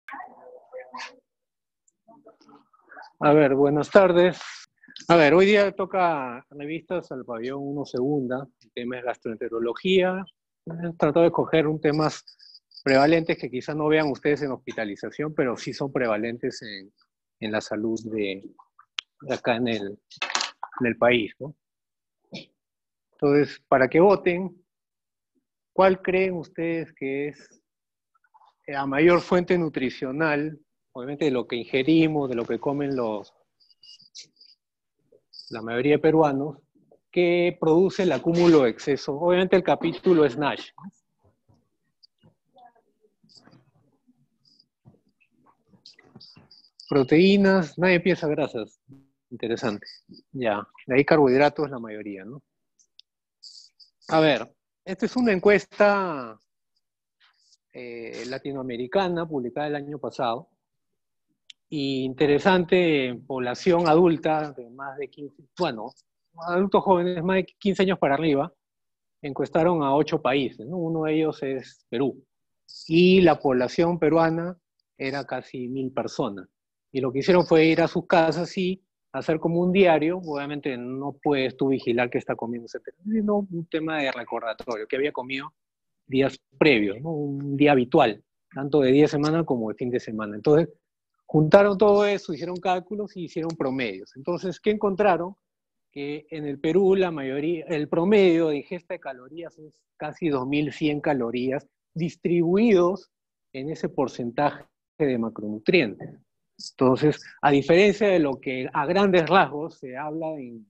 A ver, buenas tardes. A ver, hoy día toca revistas al pabellón 1 segunda, el tema es gastroenterología. He tratado de escoger un temas prevalentes que quizás no vean ustedes en hospitalización, pero sí son prevalentes en la salud de acá en el país, ¿no? Entonces, para que voten, ¿cuál creen ustedes que es la mayor fuente nutricional, obviamente de lo que ingerimos, de lo que comen la mayoría de peruanos, que produce el acúmulo de exceso? Obviamente el capítulo es NASH, ¿no? Proteínas, nadie piensa grasas. Interesante. Ya, de ahí carbohidratos la mayoría, ¿no? A ver, esta es una encuesta latinoamericana publicada el año pasado. Y interesante, población adulta de más de 15, bueno, adultos jóvenes más de 15 años para arriba, encuestaron a 8 países, ¿no? Uno de ellos es Perú. Y la población peruana era casi 1000 personas. Y lo que hicieron fue ir a sus casas y hacer como un diario. Obviamente no puedes tú vigilar qué está comiendo ese tema, sino un tema de recordatorio, que había comido días previos, ¿no? Un día habitual, tanto de día de semana como de fin de semana. Entonces, juntaron todo eso, hicieron cálculos y hicieron promedios. Entonces, ¿qué encontraron? Que en el Perú la mayoría, el promedio de ingesta de calorías es casi 2100 calorías distribuidos en ese porcentaje de macronutrientes. Entonces, a diferencia de lo que a grandes rasgos se habla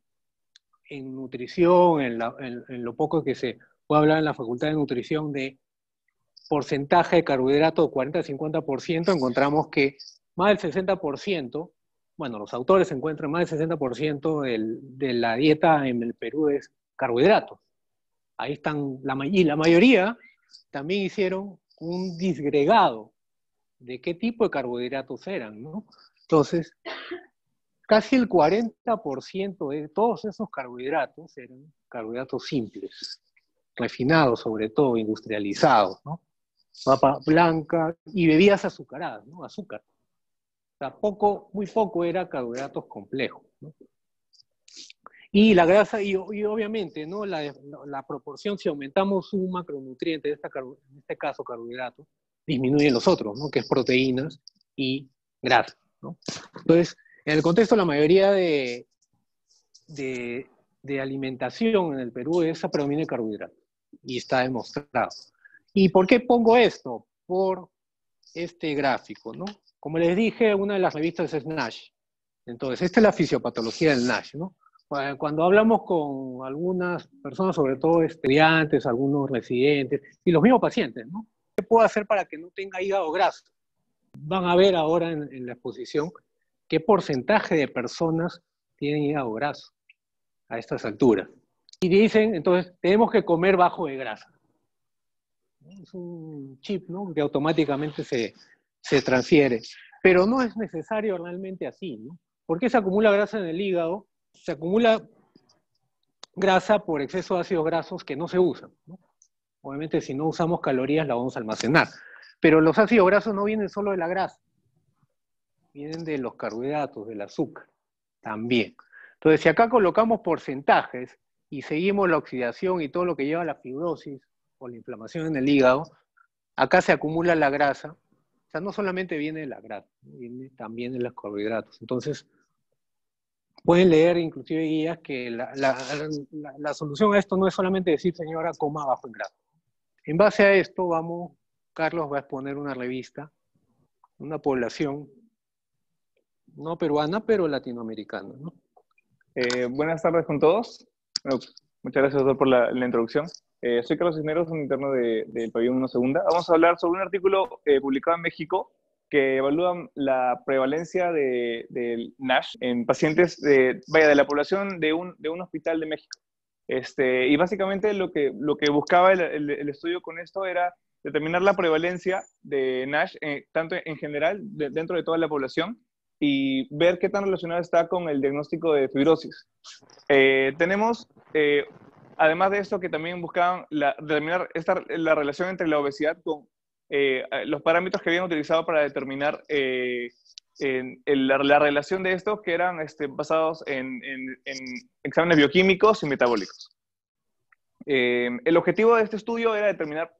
en nutrición, en lo poco que se puede hablar en la Facultad de Nutrición de porcentaje de carbohidratos 40-50%, encontramos que más del 60%, bueno, los autores encuentran más del 60% de la dieta en el Perú es carbohidratos. Ahí están, y la mayoría también hicieron un disgregado de qué tipo de carbohidratos eran, ¿no? Entonces, casi el 40% de todos esos carbohidratos eran carbohidratos simples, refinados sobre todo, industrializados, ¿no? Papa blanca y bebidas azucaradas, ¿no? Azúcar. O sea, muy poco era carbohidratos complejos, ¿no? Y la grasa, y obviamente, ¿no? La proporción, si aumentamos un macronutriente, en este caso carbohidratos, disminuyen los otros, ¿no? Que es proteínas y grasa, ¿no? Entonces, en el contexto, la mayoría de alimentación en el Perú es a predominio de carbohidratos, y está demostrado. ¿Y por qué pongo esto? Por este gráfico, ¿no? Como les dije, una de las revistas es NASH. Entonces, esta es la fisiopatología del NASH, ¿no? Cuando hablamos con algunas personas, sobre todo estudiantes, algunos residentes, y los mismos pacientes, ¿no? ¿Qué puedo hacer para que no tenga hígado graso? Van a ver ahora en la exposición qué porcentaje de personas tienen hígado graso a estas alturas. Y dicen, entonces, tenemos que comer bajo de grasa. Es un chip, ¿no? Que automáticamente se transfiere. Pero no es necesario realmente así, ¿no? ¿Por qué se acumula grasa en el hígado? Se acumula grasa por exceso de ácidos grasos que no se usan, ¿no? Obviamente, si no usamos calorías, la vamos a almacenar. Pero los ácidos grasos no vienen solo de la grasa, vienen de los carbohidratos, del azúcar, también. Entonces, si acá colocamos porcentajes y seguimos la oxidación y todo lo que lleva a la fibrosis o la inflamación en el hígado, acá se acumula la grasa. O sea, no solamente viene de la grasa, viene también de los carbohidratos. Entonces, pueden leer inclusive guías que la solución a esto no es solamente decir, señora, coma bajo en grasa. En base a esto, Carlos va a exponer una revista, una población no peruana, pero latinoamericana, ¿no? Buenas tardes con todos. Bueno, muchas gracias, doctor, por la introducción. Soy Carlos Cisneros, un interno del pabellón 1 segunda. Vamos a hablar sobre un artículo publicado en México que evalúa la prevalencia del NASH en pacientes de la población de un hospital de México. Y básicamente lo que buscaba el estudio con esto era determinar la prevalencia de NASH, tanto en general, dentro de toda la población, y ver qué tan relacionado está con el diagnóstico de fibrosis. Tenemos, además de esto, que también buscaban determinar la relación entre la obesidad con los parámetros que habían utilizado para determinar la relación de estos, que eran basados en exámenes bioquímicos y metabólicos. El objetivo de este estudio era determinar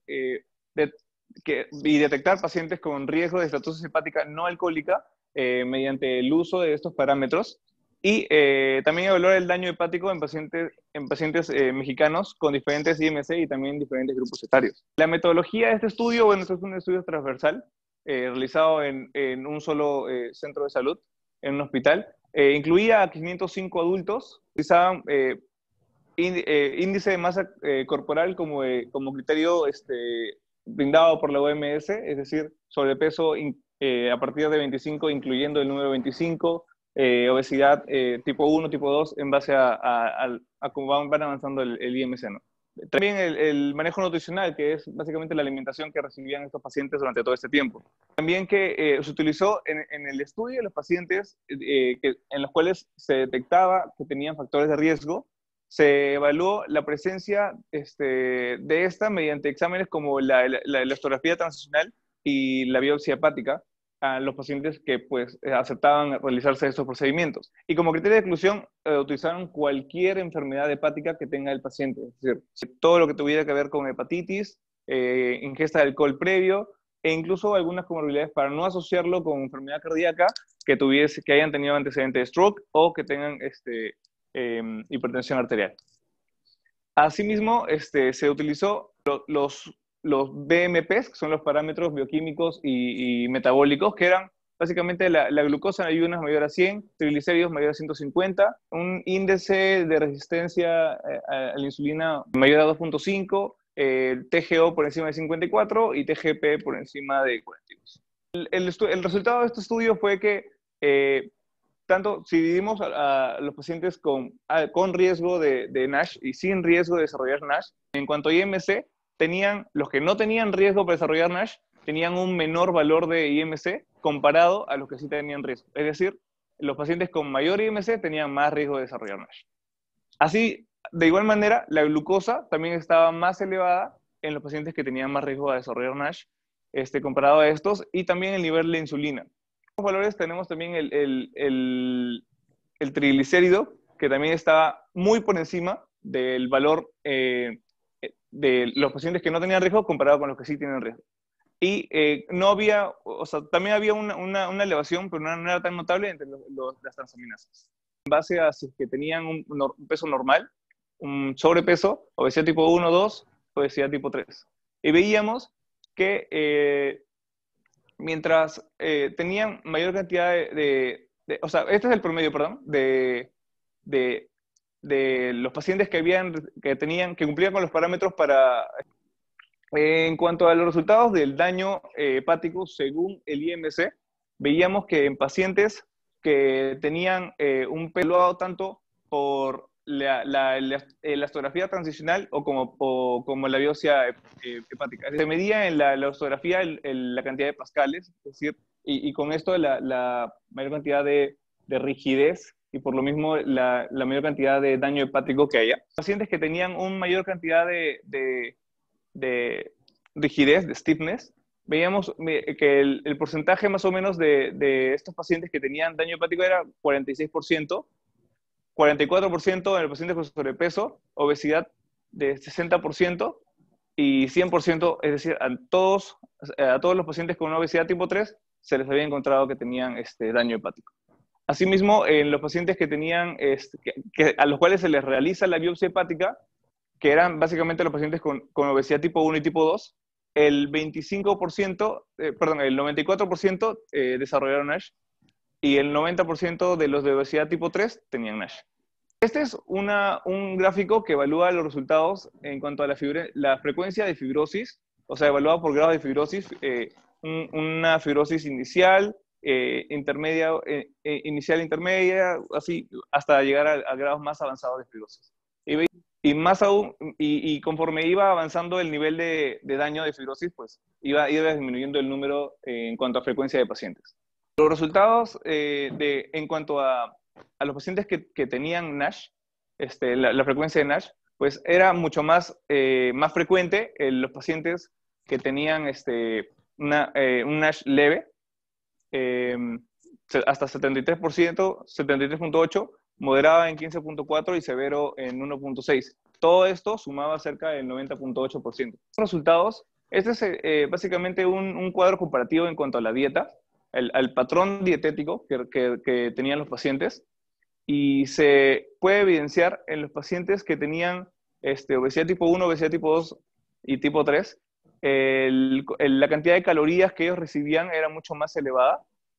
y detectar pacientes con riesgo de estatosis hepática no alcohólica mediante el uso de estos parámetros, y también evaluar el daño hepático en pacientes mexicanos con diferentes IMC y también diferentes grupos etarios. La metodología de este estudio, bueno, este es un estudio transversal realizado en un solo centro de salud, en un hospital. Incluía a 505 adultos, utilizaban índice de masa corporal como criterio brindado por la OMS, es decir, sobrepeso a partir de 25, incluyendo el número 25, obesidad tipo 1, tipo 2, en base a cómo van avanzando el IMC, ¿no? También el manejo nutricional, que es básicamente la alimentación que recibían estos pacientes durante todo este tiempo. También que se utilizó en el estudio de los pacientes en los cuales se detectaba que tenían factores de riesgo, se evaluó la presencia de esta mediante exámenes como la elastografía transicional y la biopsia hepática a los pacientes que pues aceptaban realizarse estos procedimientos. Y como criterio de exclusión utilizaron cualquier enfermedad hepática que tenga el paciente, es decir, todo lo que tuviera que ver con hepatitis, ingesta de alcohol previo, e incluso algunas comorbilidades para no asociarlo con enfermedad cardíaca que hayan tenido antecedente de stroke o que tengan hipertensión arterial. Asimismo, se utilizó los BMPs, que son los parámetros bioquímicos y metabólicos, que eran básicamente la glucosa en ayunas mayor a 100, triglicéridos mayor a 150, un índice de resistencia a la insulina mayor a 2.5, TGO por encima de 54 y TGP por encima de 42. El resultado de este estudio fue que tanto si dividimos a los pacientes con riesgo de NASH y sin riesgo de desarrollar NASH, en cuanto a IMC, los que no tenían riesgo para desarrollar NASH tenían un menor valor de IMC comparado a los que sí tenían riesgo. Es decir, los pacientes con mayor IMC tenían más riesgo de desarrollar NASH. Así, de igual manera, la glucosa también estaba más elevada en los pacientes que tenían más riesgo de desarrollar NASH comparado a estos, y también el nivel de insulina. Los valores tenemos también el triglicérido, que también estaba muy por encima del valor de los pacientes que no tenían riesgo comparado con los que sí tienen riesgo. Y no había, o sea, también había una elevación, pero no era tan notable entre las transaminasas. En base a si que tenían un peso normal, un sobrepeso, obesidad tipo 1, 2, obesidad tipo 3. Y veíamos que mientras tenían mayor cantidad o sea, este es el promedio, perdón, de los pacientes que cumplían con los parámetros para... en cuanto a los resultados del daño hepático según el IMC, veíamos que en pacientes que tenían un peso tanto por la elastografía transicional o como la biopsia hepática. Se medía en la elastografía la cantidad de pascales, es decir, y con esto la mayor cantidad de rigidez y por lo mismo la mayor cantidad de daño hepático que haya. Pacientes que tenían una mayor cantidad de rigidez, de stiffness, veíamos que el porcentaje más o menos de estos pacientes que tenían daño hepático era 46%, 44% en los pacientes con sobrepeso, obesidad de 60% y 100%, es decir, a todos los pacientes con una obesidad tipo 3 se les había encontrado que tenían daño hepático. Asimismo, en los pacientes que tenían, a los cuales se les realiza la biopsia hepática, que eran básicamente los pacientes con obesidad tipo 1 y tipo 2, el 94% desarrollaron NASH y el 90% de los de obesidad tipo 3 tenían NASH. Este es un gráfico que evalúa los resultados en cuanto a la frecuencia de fibrosis, o sea, evaluado por grado de fibrosis, una fibrosis inicial, intermedia, intermedia, así, hasta llegar a grados más avanzados de fibrosis. Y más aún, y conforme iba avanzando el nivel de daño de fibrosis, pues iba disminuyendo el número en cuanto a frecuencia de pacientes. Los resultados en cuanto a los pacientes que tenían NASH, la frecuencia de NASH, pues era mucho más frecuente en los pacientes que tenían un NASH leve, hasta 73%, 73.8%, moderada en 15.4% y severo en 1.6%. Todo esto sumaba cerca del 90.8%. Resultados, este es básicamente un cuadro comparativo en cuanto a la dieta, al patrón dietético que tenían los pacientes, y se puede evidenciar en los pacientes que tenían obesidad tipo 1, obesidad tipo 2 y tipo 3, la cantidad de calorías que ellos recibían era mucho más elevada.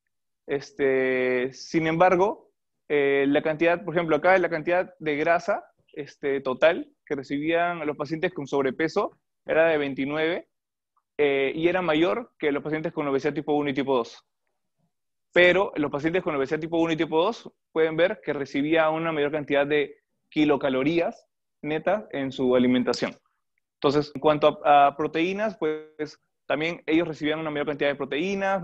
Sin embargo, la cantidad, por ejemplo, acá la cantidad de grasa total que recibían los pacientes con sobrepeso era de 29, y era mayor que los pacientes con obesidad tipo 1 y tipo 2. Pero los pacientes con obesidad tipo 1 y tipo 2 pueden ver que recibía una mayor cantidad de kilocalorías netas en su alimentación. Entonces, en cuanto a proteínas, pues también ellos recibían una mayor cantidad de proteínas,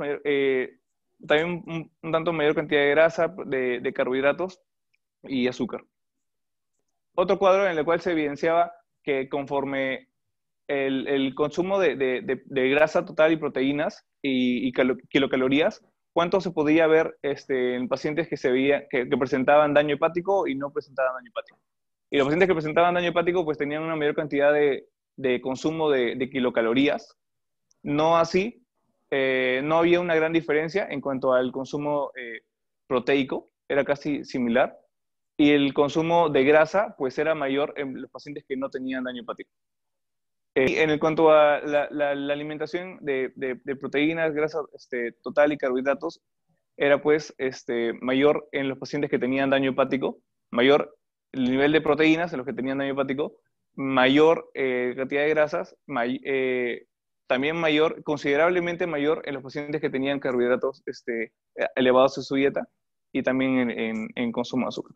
también un tanto mayor cantidad de grasa, de carbohidratos y azúcar. Otro cuadro en el cual se evidenciaba que conforme el consumo de grasa total y proteínas y kilocalorías, cuánto se podía ver en pacientes que presentaban daño hepático y no presentaban daño hepático. Y los pacientes que presentaban daño hepático pues tenían una mayor cantidad de consumo de kilocalorías. No así, no había una gran diferencia en cuanto al consumo proteico, era casi similar. Y el consumo de grasa pues era mayor en los pacientes que no tenían daño hepático. Y en cuanto a la alimentación de proteínas, grasa total y carbohidratos, era pues mayor en los pacientes que tenían daño hepático, mayor el nivel de proteínas en los que tenían daño hepático, mayor cantidad de grasas, también mayor, considerablemente mayor en los pacientes que tenían carbohidratos elevados en su dieta y también en consumo de azúcar.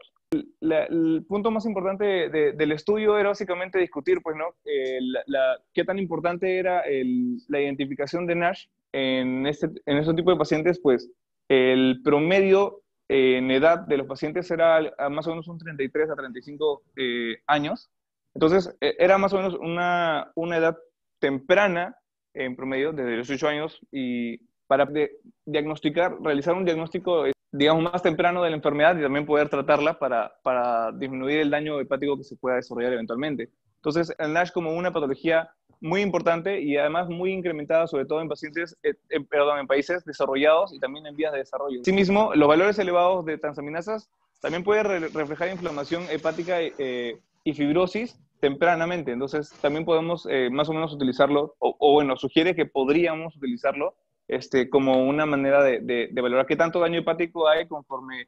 El punto más importante del estudio era básicamente discutir, pues, ¿no? Qué tan importante era la identificación de NASH en este tipo de pacientes. Pues el promedio en edad de los pacientes era a más o menos un 33 a 35 años. Entonces, era más o menos una edad temprana en promedio, desde los 18 años, y para realizar un diagnóstico digamos, más temprano de la enfermedad y también poder tratarla para disminuir el daño hepático que se pueda desarrollar eventualmente. Entonces, el NASH como una patología muy importante y además muy incrementada, sobre todo en pacientes, en países desarrollados y también en vías de desarrollo. Asimismo, los valores elevados de transaminasas también pueden reflejar inflamación hepática y fibrosis tempranamente. Entonces, también podemos más o menos utilizarlo, o bueno, sugiere que podríamos utilizarlo como una manera de valorar qué tanto daño hepático hay conforme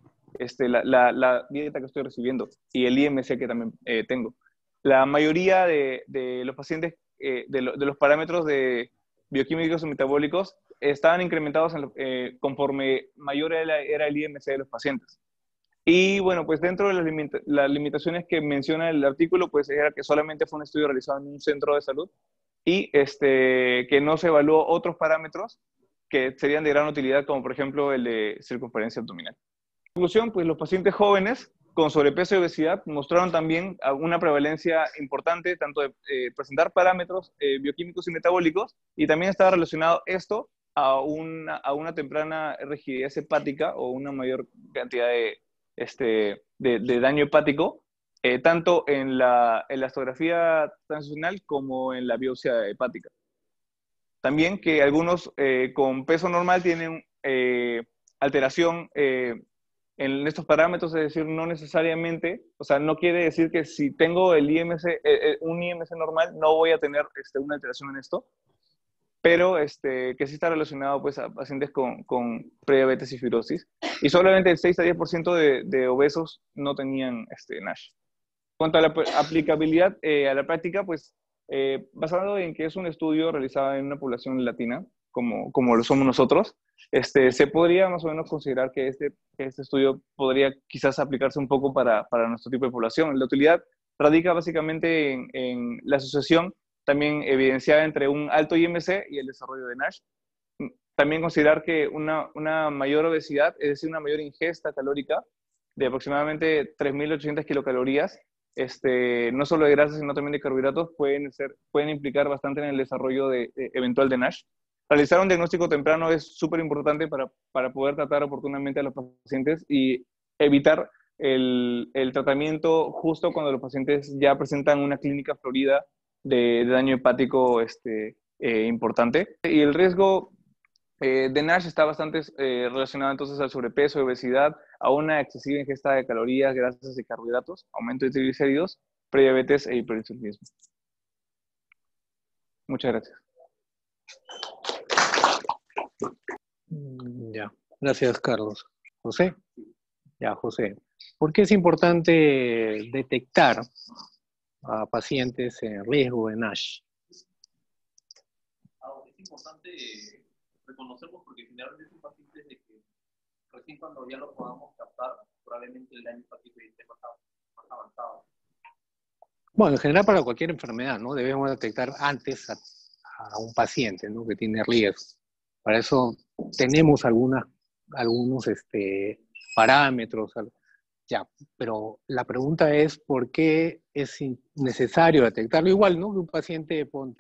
la dieta que estoy recibiendo y el IMC que también tengo. La mayoría de los pacientes, de los parámetros bioquímicos y metabólicos estaban incrementados conforme mayor era el IMC de los pacientes. Y bueno, pues dentro de las limitaciones que menciona el artículo, pues era que solamente fue un estudio realizado en un centro de salud y que no se evaluó otros parámetros que serían de gran utilidad, como por ejemplo el de circunferencia abdominal. En conclusión, pues los pacientes jóvenes con sobrepeso y obesidad mostraron también una prevalencia importante, tanto de presentar parámetros bioquímicos y metabólicos, y también estaba relacionado esto a una temprana rigidez hepática o una mayor cantidad de daño hepático, tanto en la elastografía transfusional como en la biopsia hepática. También que algunos con peso normal tienen alteración en estos parámetros, es decir, no necesariamente, o sea, no quiere decir que si tengo un IMC normal no voy a tener una alteración en esto, pero que sí está relacionado pues, a pacientes con prediabetes y fibrosis, y solamente el 6 a 10% de obesos no tenían NASH. En cuanto a la aplicabilidad a la práctica, pues basado en que es un estudio realizado en una población latina, como lo somos nosotros, se podría más o menos considerar que este estudio podría quizás aplicarse un poco para nuestro tipo de población. La utilidad radica básicamente en la asociación también evidenciada entre un alto IMC y el desarrollo de NASH. También considerar que una mayor obesidad, es decir, una mayor ingesta calórica de aproximadamente 3.800 kilocalorías, no solo de grasas, sino también de carbohidratos, pueden implicar bastante en el desarrollo eventual de NASH. Realizar un diagnóstico temprano es súper importante para poder tratar oportunamente a los pacientes y evitar el tratamiento justo cuando los pacientes ya presentan una clínica florida de daño hepático importante. Y el riesgo de NASH está bastante relacionado entonces al sobrepeso, obesidad, a una excesiva ingesta de calorías, grasas y carbohidratos, aumento de triglicéridos, prediabetes e hiperinsulinismo. Muchas gracias. Ya, gracias Carlos. José. Ya, José. ¿Por qué es importante detectar a pacientes en riesgo de NASH? Es importante reconocerlos porque generalmente son pacientes de que recién cuando ya lo podamos captar, probablemente el daño hepático esté más avanzado. Bueno, en general para cualquier enfermedad, ¿no? Debemos detectar antes a un paciente, ¿no? Que tiene riesgo. Para eso tenemos algunos parámetros. Ya, pero la pregunta es ¿por qué es necesario detectarlo igual, ¿no? Que un paciente, ponte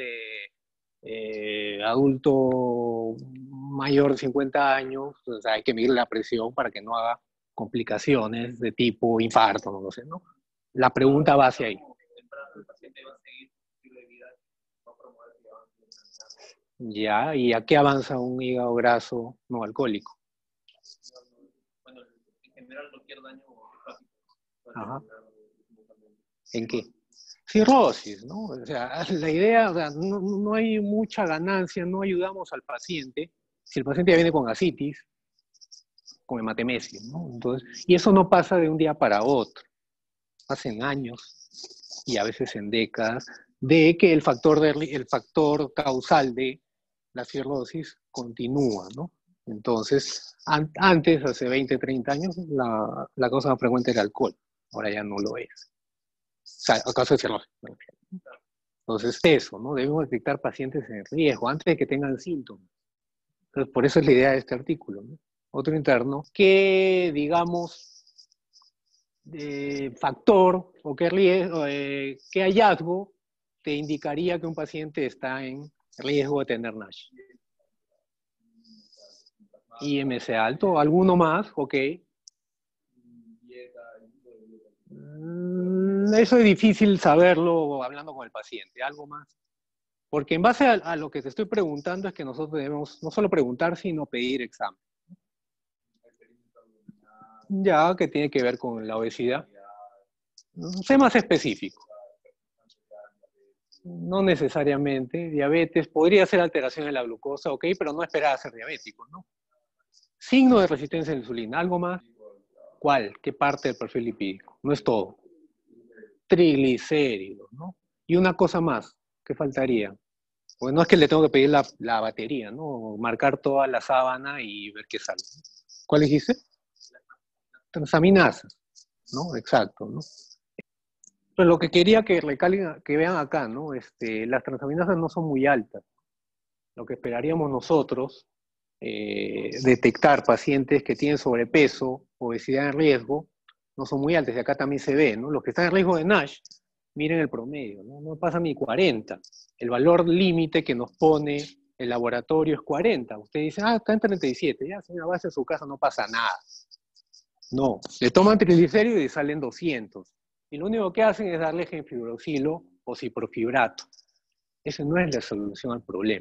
adulto mayor de 50 años, o sea, hay que medir la presión para que no haga complicaciones de tipo infarto, no lo sé, ¿no? La pregunta va hacia ahí. El paciente va a seguir su estilo de vida, va a promover que avance la enfermedad. Ya, ¿y a qué avanza un hígado graso no alcohólico? Bueno, en general cualquier daño hepático. Ajá. ¿En qué? Cirrosis, ¿no? O sea, la idea, o sea, no hay mucha ganancia, no ayudamos al paciente si el paciente ya viene con ascitis, con hematemesis, ¿no? Entonces, y eso no pasa de un día para otro, pasa en años y a veces en décadas, de que el factor causal de la cirrosis continúa, ¿no? Entonces, antes, hace 20, 30 años, la causa más frecuente era el alcohol, ahora ya no lo es. O sea, acaso de cirrosis. Entonces, eso, ¿no? Debemos detectar pacientes en riesgo antes de que tengan síntomas. Entonces, por eso es la idea de este artículo, ¿no? Otro interno, ¿qué, digamos, factor o qué riesgo, qué hallazgo te indicaría que un paciente está en riesgo de tener NASH? IMC alto, ¿alguno más? Ok. Eso es difícil saberlo hablando con el paciente. ¿Algo más? Porque en base a lo que te estoy preguntando es que nosotros debemos no solo preguntar, sino pedir examen. Ya, que tiene que ver con la obesidad. Sé más específico. No necesariamente. Diabetes, podría ser alteración de la glucosa, ok, pero no esperar a ser diabético, ¿no? Signo de resistencia a la insulina. ¿Algo más? ¿Cuál? ¿Qué parte del perfil lipídico? No es todo. Triglicéridos, ¿no? Y una cosa más, ¿qué faltaría? Pues no es que le tengo que pedir la batería, ¿no? Marcar toda la sábana y ver qué sale. ¿Cuál dijiste? Transaminasas, ¿no? Exacto, ¿no? Pero lo que quería que recalquen, que vean acá, ¿no? Las transaminasas no son muy altas. Lo que esperaríamos nosotros, detectar pacientes que tienen sobrepeso, obesidad en riesgo, no son muy altas. Y acá también se ve, ¿no? Los que están en riesgo de NASH, miren el promedio, ¿no? No pasa ni 40. El valor límite que nos pone el laboratorio es 40. Usted dice, está en 37, ya, señora, base a su casa, no pasa nada. No, le toman triglicéridos y salen 200. Y lo único que hacen es darle gemfibrosilo o ciprofibrato. Esa no es la solución al problema.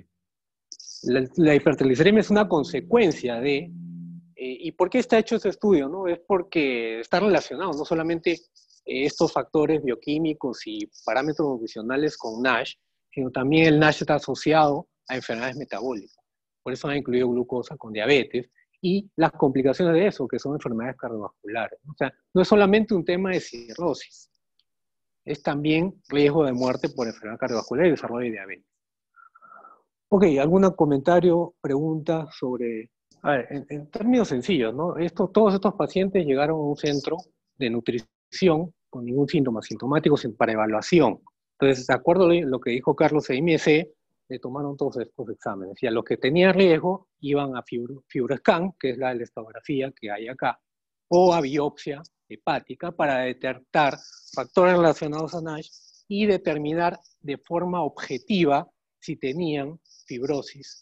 La hipertrigliceridemia es una consecuencia de... ¿Y por qué está hecho ese estudio? ¿No? Es porque está relacionado, no solamente estos factores bioquímicos y parámetros nutricionales con NASH, sino también el NASH está asociado a enfermedades metabólicas. Por eso han incluido glucosa con diabetes y las complicaciones de eso, que son enfermedades cardiovasculares. O sea, no es solamente un tema de cirrosis, es también riesgo de muerte por enfermedad cardiovascular y desarrollo de diabetes. Ok, ¿algún comentario, pregunta sobre... A ver, en términos sencillos, ¿no? Todos estos pacientes llegaron a un centro de nutrición con ningún síntoma sintomático para evaluación. Entonces, de acuerdo a lo que dijo Carlos de IMC, le tomaron todos estos exámenes. Y a los que tenían riesgo iban a FibroScan, que es la elastografía que hay acá, o a biopsia hepática para detectar factores relacionados a NASH y determinar de forma objetiva si tenían fibrosis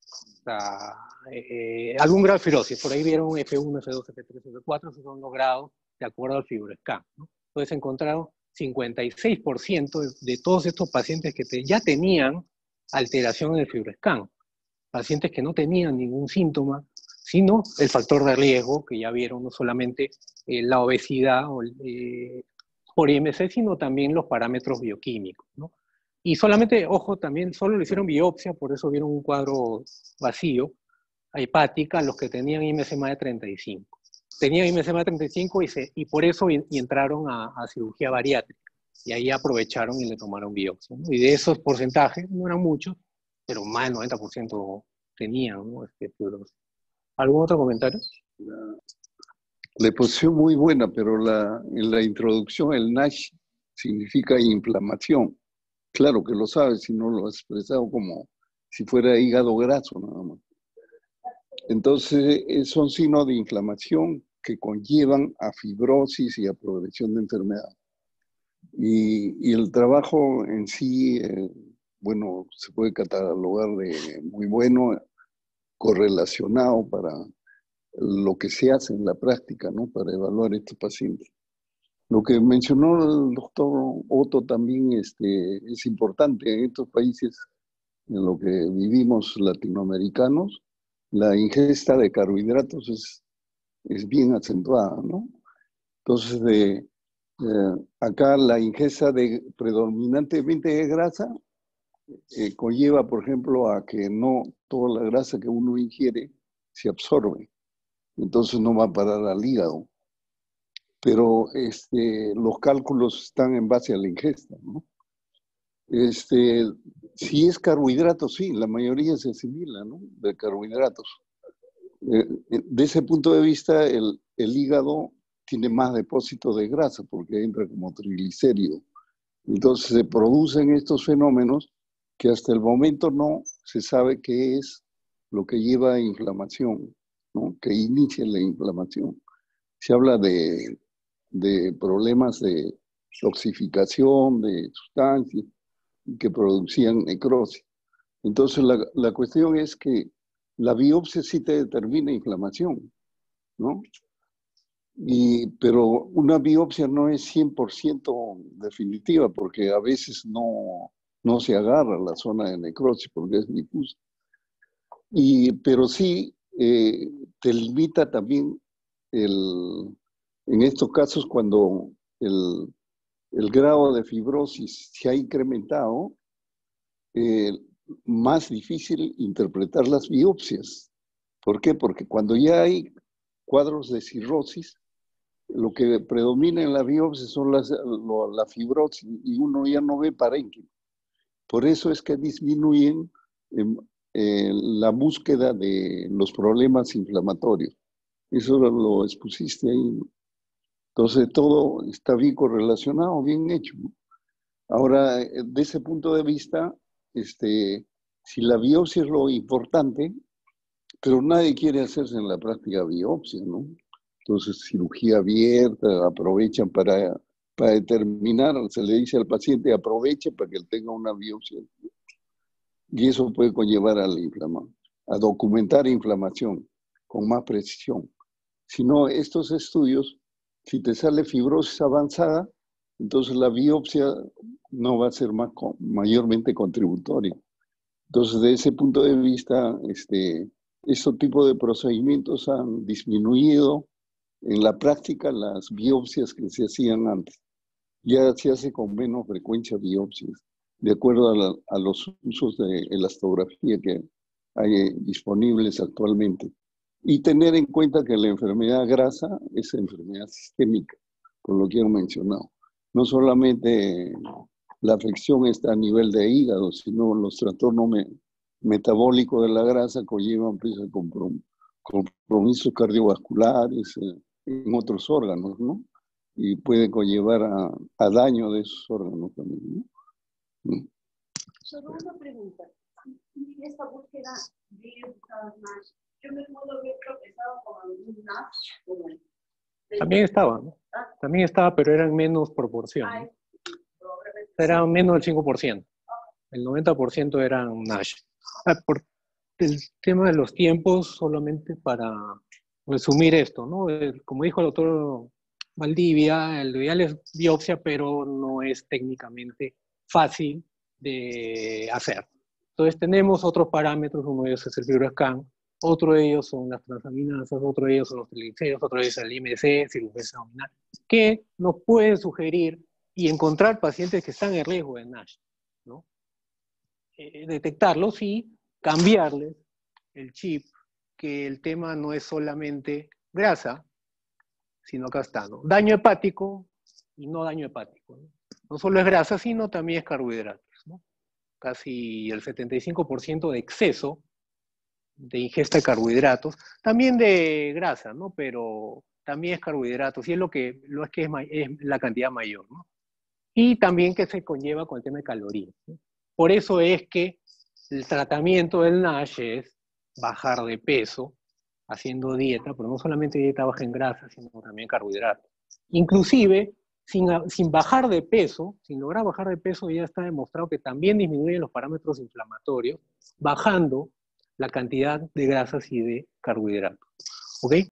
O sea, algún grado de fibrosis. Por ahí vieron F1, F2, F3, F4, esos son los grados de acuerdo al FibroScan, ¿no? Entonces encontraron 56% de todos estos pacientes que ya tenían alteración en el FibroScan. Pacientes que no tenían ningún síntoma, sino el factor de riesgo, que ya vieron no solamente la obesidad por IMC, sino también los parámetros bioquímicos, ¿no? Y solamente, ojo, también solo le hicieron biopsia, por eso vieron un cuadro vacío, hepática, a los que tenían IMC más de 35. Tenían IMC más de 35 y por eso entraron a cirugía bariátrica. Y ahí aprovecharon y le tomaron biopsia, ¿no? Y de esos porcentajes, no eran muchos, pero más del 90% tenían, ¿no? Fibrosis. ¿Algún otro comentario? La exposición muy buena, pero en la introducción el NASH significa inflamación. Claro que lo sabes, si no lo has expresado como si fuera hígado graso nada más. Entonces son signos de inflamación que conllevan a fibrosis y a progresión de enfermedad. Y el trabajo en sí, bueno, se puede catalogar de muy bueno, correlacionado para lo que se hace en la práctica, ¿no? Para evaluar estos pacientes. Lo que mencionó el doctor Otto también es importante en estos países en los que vivimos latinoamericanos, la ingesta de carbohidratos es bien acentuada, ¿no? Entonces, acá la ingesta predominantemente de grasa conlleva, por ejemplo, a que no toda la grasa que uno ingiere se absorbe. Entonces no va a parar al hígado. Pero los cálculos están en base a la ingesta, ¿no? Si es carbohidratos, sí, la mayoría se asimila, ¿no? De carbohidratos. De ese punto de vista, el hígado tiene más depósito de grasa porque entra como triglicérido. Entonces se producen estos fenómenos que hasta el momento no se sabe qué es lo que lleva a inflamación, ¿no? Que inicia la inflamación. Se habla de problemas de toxificación de sustancias que producían necrosis. Entonces la cuestión es que la biopsia sí te determina inflamación, ¿no? Pero una biopsia no es 100% definitiva porque a veces no se agarra la zona de necrosis porque es difusa. Pero sí te limita también en estos casos cuando el grado de fibrosis se ha incrementado, más difícil interpretar las biopsias. ¿Por qué? Porque cuando ya hay cuadros de cirrosis, lo que predomina en la biopsia son la fibrosis y uno ya no ve parénquima. Por eso es que disminuyen la búsqueda de los problemas inflamatorios. Eso lo expusiste ahí. Entonces todo está bien correlacionado, bien hecho. Ahora, de ese punto de vista, si la biopsia es lo importante, pero nadie quiere hacerse en la práctica biopsia, ¿no? Entonces, cirugía abierta, aprovechan para determinar, se le dice al paciente, aproveche para que él tenga una biopsia. Y eso puede conllevar a documentar inflamación con más precisión. Si no, estos estudios, si te sale fibrosis avanzada, entonces la biopsia no va a ser mayormente contributoria. Entonces, de ese punto de vista, estos tipos de procedimientos han disminuido en la práctica las biopsias que se hacían antes. Ya se hace con menos frecuencia biopsias, de acuerdo a los usos de elastografía que hay disponibles actualmente. Y tener en cuenta que la enfermedad grasa es enfermedad sistémica, por lo que he mencionado. No solamente la afección está a nivel de hígado, sino los trastornos metabólicos de la grasa conllevan compromisos cardiovasculares en otros órganos, ¿no? Y puede conllevar a daño de esos órganos también, ¿no? Solo una pregunta. En esta búsqueda de NASH, yo me puedo ver tropezado con algún NASH. También estaba, ¿no? También estaba, pero eran menos proporciones. Era menos del 5%. El 90% eran NASH. el tema de los tiempos, solamente para resumir esto, ¿no? Como dijo el doctor Valdivia, el ideal es biopsia, pero no es técnicamente fácil de hacer. Entonces tenemos otros parámetros, uno de ellos es el FibroScan, otro de ellos son las transaminasas, otro de ellos son los triglicéridos, otro de ellos es el IMC, cirugía abdominal, que nos pueden sugerir y encontrar pacientes que están en riesgo de NASH, ¿no? Detectarlos y cambiarles el chip, que el tema no es solamente grasa, sino acá está, ¿no? Daño hepático y no daño hepático, ¿no? No solo es grasa, sino también es carbohidratos, ¿no? Casi el 75% de exceso de ingesta de carbohidratos, también de grasa, ¿no? Pero también es carbohidratos, y es es la cantidad mayor, ¿no? Y también que se conlleva con el tema de calorías, ¿no? Por eso es que el tratamiento del NASH es bajar de peso, haciendo dieta, pero no solamente dieta baja en grasa, sino también carbohidratos. Inclusive, sin bajar de peso, sin lograr bajar de peso, ya está demostrado que también disminuyen los parámetros inflamatorios, bajando la cantidad de grasas y de carbohidratos. ¿Ok?